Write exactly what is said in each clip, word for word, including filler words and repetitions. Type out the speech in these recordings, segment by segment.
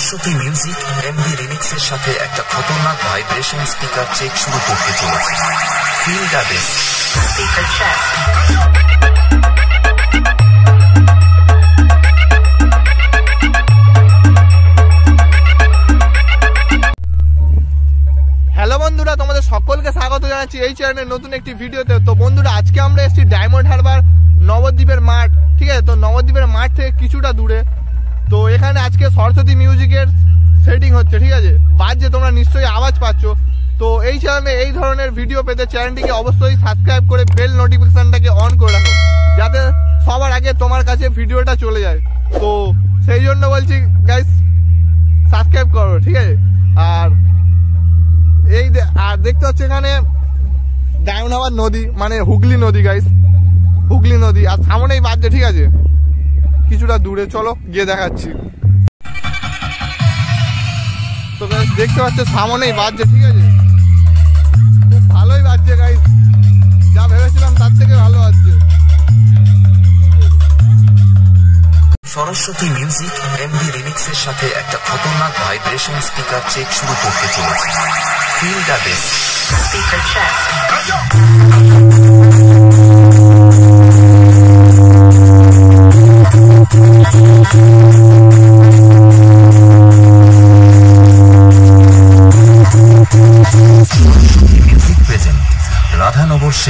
Saraswati music MD রিমিক্সের সাথে একটা খতরনাক vibration speaker check শুরু করতে চলেছে। Feel the bass. Speaker check. Hello বন্ধুরা, তোমাদের সকলকে স্বাগত জানাচ্ছি এই চ্যানেলের নতুন একটি ভিডিওতে। তো বন্ধুরা, আজকে আমরা এসেছি ডায়মন্ড হারবার নবদ্বীপের মাঠ, ঠিক আছে? তো নবদ্বীপের মাঠ থেকে কিছুটা দূরে। তো এখানে আজকে সরস্বতী মিউজিকের সেটিং হচ্ছে, ঠিক আছে? বাজছে, তোমরা নিশ্চয়ই আওয়াজ পাচ্ছ। তো এই চ্যানেলে এই ধরনের ভিডিও পেতে চ্যানেলটিকে অবশ্যই সাবস্ক্রাইব করে বেল নোটিফিকেশনটাকে অন করে রাখো, যাতে সবার আগে তোমার কাছে ভিডিওটা চলে যায়। তো সেই জন্য বলছি গাইস, সাবস্ক্রাইব করো, ঠিক আছে? আর এই আর দেখতে হচ্ছে এখানে ডায়মন্ড হারবার নদী, মানে হুগলি নদী গাইস, হুগলি নদী। আর সামনেই বাজছে, ঠিক আছে? কিছুটা দূরে, চলো গিয়ে দেখাচ্ছি। তো গাইস দেখতে পাচ্ছ সামনেই বাজছে, ঠিক আছে? খুব ভালোই বাজছে গাইস, যা ভেবেছিলাম তার থেকে ভালো বাজছে। সরস্বতী মিউজিক এমডি রিমিক্সের সাথে একটা খতরনাক ভাইব্রেশন স্পিকার চেক শুরু করতে চলেছে। Feel the bass. Speaker check. Music present Radhanagar সে।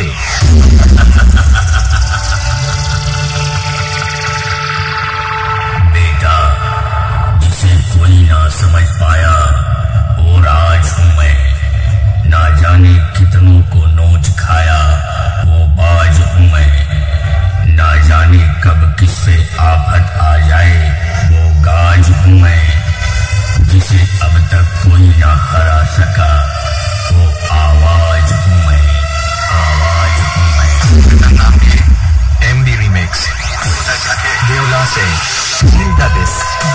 बेटा, जिसे कोई ना समझ पाया वो राज हूं मैं, ना जाने कितनों को नोच खाया वो बाज हूं मैं, ना जाने कब किससे आफत आ जाए वो गाज हूं मैं, जिसे अब तक कोई ना हरा सका वो आवाज हूं मैं, आवाज हूं मैं। एमडी रिमिक्स देवला से Feel the bass.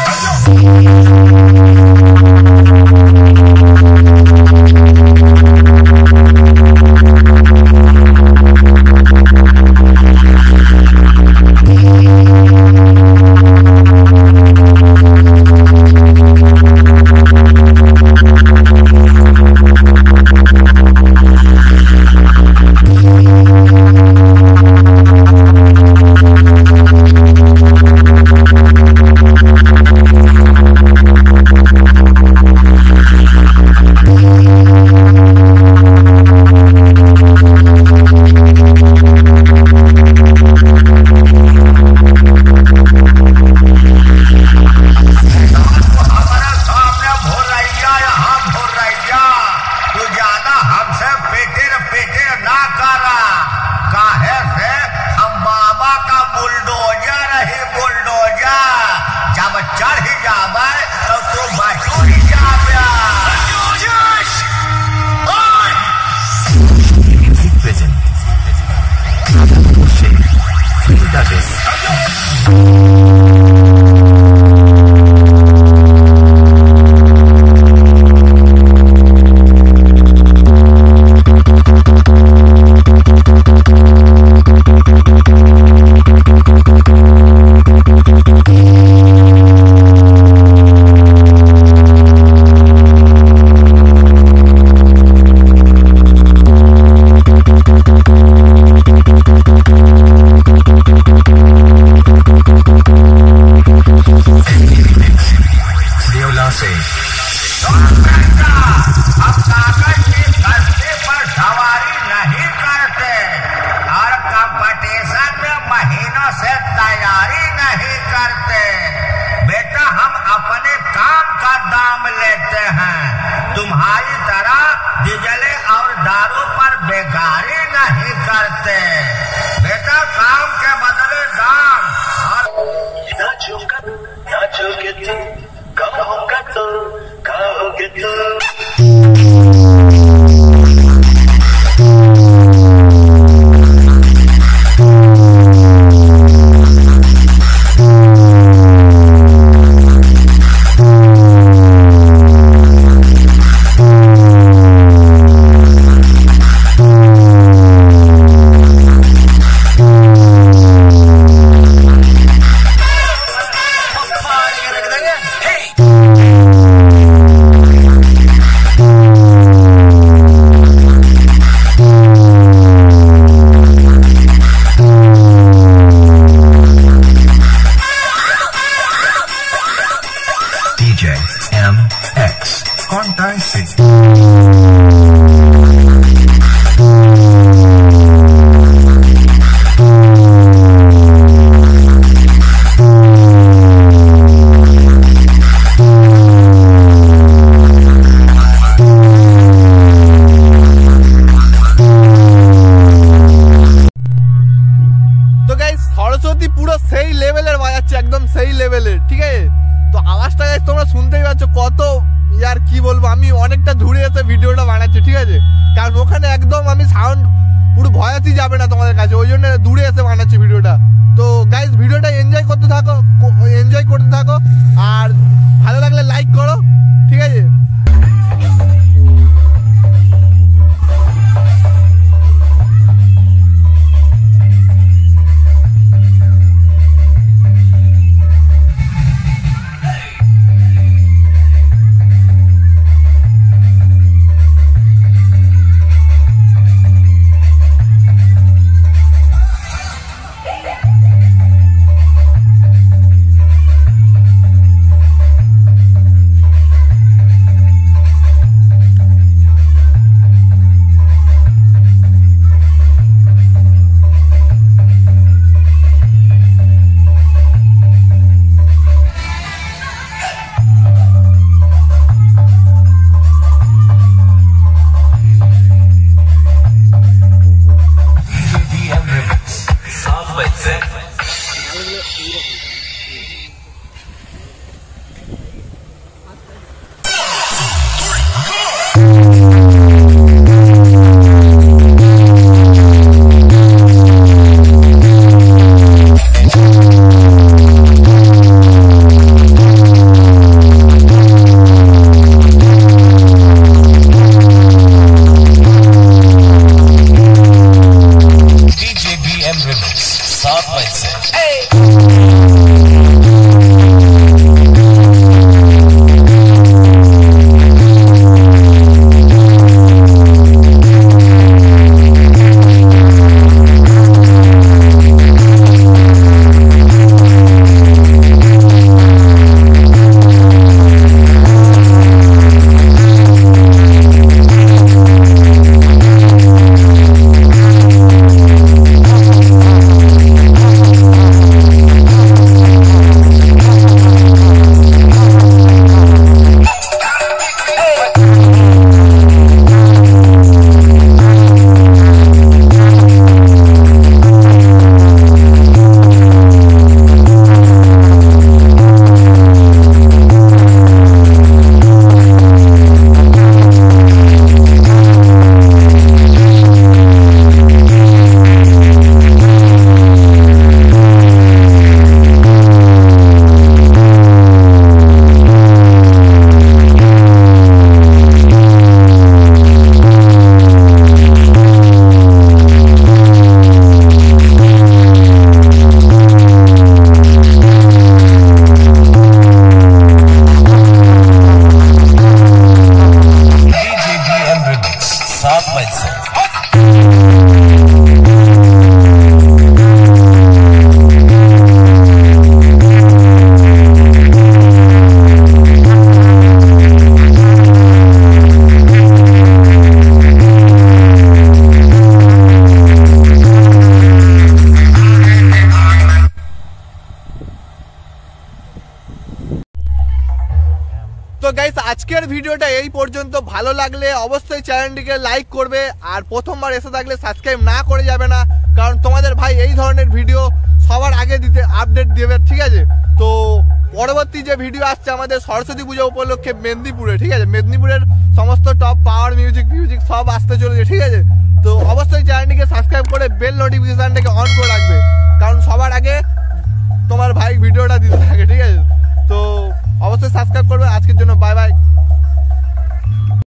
तुम्हारी तरह डीजल और दारू पर बेगारी नहीं करते बेटा, काम के बदले दाम। और नाचोगे नाचोगे तुम, कहोगे तो कहोगे तुम। Hey! J M X Contact Saraswati পুরো সেই লেভেলের বাজাচ্ছে, একদম সেই লেভেলের, ঠিক আছে। তো আওয়াজটা গাইস তোমরা শুনতেই পাচ্ছ কত, ইয়ার কি বলবো, আমি অনেকটা দূরে এসে ভিডিওটা বানাচ্ছি, ঠিক আছে, কারণ ওখানে একদম আমি সাউন্ড পুরো ভয়াসই যাবে না তোমাদের কাছে, ওই জন্য দূরে এসে বানাচ্ছি ভিডিওটা। তো গাইস ভিডিওটা এনজয় করতে থাকো, এনজয় করতে থাকো, আর ভালো লাগলে লাইক করো, ঠিক আছে। তো গাইস আজকের ভিডিওটা এই পর্যন্ত, ভালো লাগলে অবশ্যই চ্যানেলটিকে লাইক করবে, আর প্রথমবার এসে থাকলে সাবস্ক্রাইব না করে যাবে না, কারণ তোমাদের ভাই এই ধরনের ভিডিও সবার আগে দিতে আপডেট দেবে, ঠিক আছে। তো পরবর্তী যে ভিডিও আসছে আমাদের সরস্বতী পুজো উপলক্ষে মেদিনীপুরে, ঠিক আছে, মেদিনীপুরের সমস্ত টপ পাওয়ার মিউজিক মিউজিক সব আসতে চলেছে, ঠিক আছে। তো অবশ্যই চ্যানেলটিকে সাবস্ক্রাইব করে বেল নোটিফিকেশনটাকে অন করে রাখবে, কারণ সবার আগে তোমার ভাই ভিডিওটা দিতে থাকে, ঠিক আছে। তো অবশ্যই সাবস্ক্রাইব করবে। আজকের জন্য বাই বাই।